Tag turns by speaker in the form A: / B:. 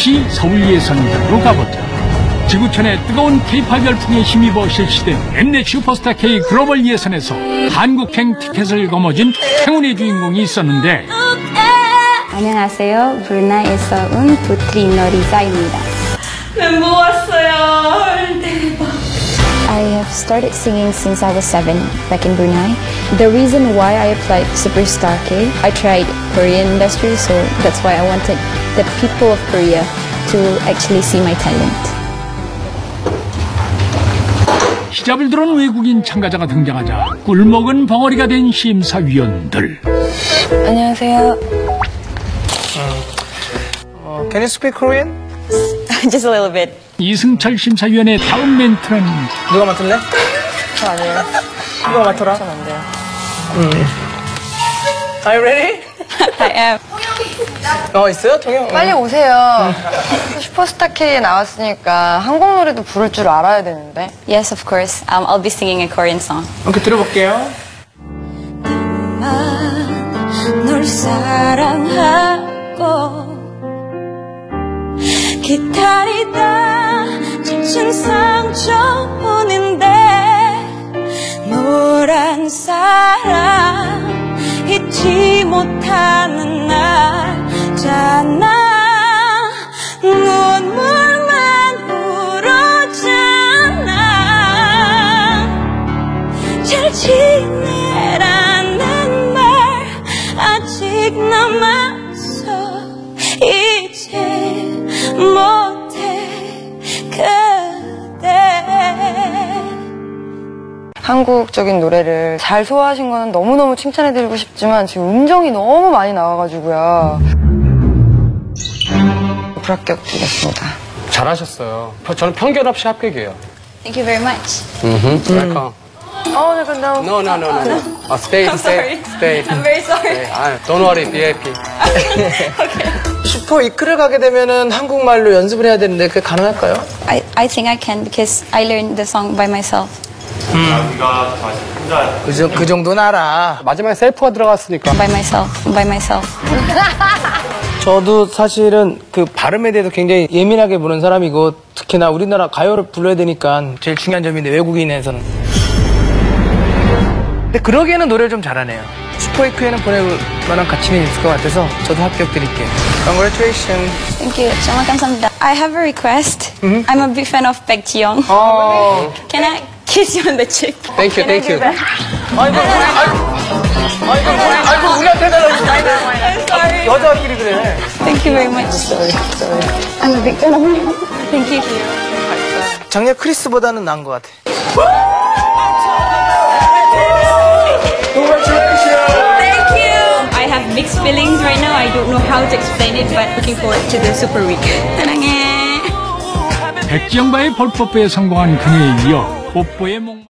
A: 다시 서울 예선으로 가보자. 지구촌의 뜨거운 K-팝 열풍에 힘입어 실시된 엠넷 슈퍼스타 K 글로벌 예선에서 한국행 티켓을 거머쥔 행운의 주인공이 있었는데.
B: 안녕하세요. 브루나이에서 온 부트리노 리자입니다.
C: 멤버 왔어요. 대박.
B: I have started singing since I was 7 back in Brunei. The reason why I applied Superstar K, I tried Korean industry, so that's why I wanted the people of Korea to actually see my talent.
A: 히잡을 두른 외국인 참가자가 등장하자 꿀먹은 벙어리가 된 심사위원들.
C: 안녕하세요.
D: Can you speak Korean?
C: Just a little bit.
A: 이승철 심사위원의 다음 멘트는
D: 누가 맡을래?
C: 저 아니에요.
D: 누가 맡아라?
C: 전 안 돼요.
D: Are you ready?
C: I am.
D: 있어요? 통영?
C: 빨리 오세요. 슈퍼스타 K에 나왔으니까 한국 노래도 부를 줄 알아야 되는데.
B: Yes, of course. I'll be singing a Korean song.
D: 오케이, 들어볼게요.
C: 널 사랑하고 기다리다 지친 상처뿐인데 노란 사랑 잊지 못하는 날잖아. 눈물만 흐르잖아. 잘 지내라는 말 아직 남았어. 이제 못해 그대. 한국적인 노래를 잘 소화하신 거는 너무너무 칭찬해드리고 싶지만 지금 음정이 너무 많이 나와가지고요. 불합격이겠습니다.
E: 잘하셨어요. 저는 편견 없이 합격이에요.
B: Thank you very much.
E: Welcome.
C: 잠깐 나.
E: No. Stay.
C: I'm sorry.
E: Stay.
C: I'm very sorry.
E: Don't worry, be happy.
D: 슈퍼 이끌을 가게 되면은 한국말로 연습을 해야 되는데 그게 가능할까요?
B: I think I can because I learned the song by myself.
D: 그 정도는 알아.
E: 마지막에 셀프가 들어갔으니까.
B: By myself.
D: 저도 사실은 그 발음에 대해서 굉장히 예민하게 보는 사람이고 특히나 우리나라 가요를 불러야 되니까 제일 중요한 점인데 외국인에서는. 근데 그러기에는 노래를 좀 잘하네요. 슈퍼위크에는 보낼 만한 가치는 있을 것 같아서 저도 합격 드릴게요. Congratulations.
B: Thank you. 정말 감사합니다. I have a request. I'm a big fan of Baek Ji-young. Can I kiss you on the cheek?
E: Thank you.
D: 아이고, 우리한테 해달라고.
C: I'm sorry.
D: 여자끼리 그래.
B: Thank you very much.
D: Sorry.
B: I'm a big fan of you. Thank you.
D: 작년 크리스보다는 나은 것 같아.
B: Thank you. I have mixed feelings right now. I don't know how to explain it, but looking forward to the Super Week. 사랑해.
A: 백지영과의 볼뽀뽀에 성공한 그녀에 이어 뽀뽀의 몽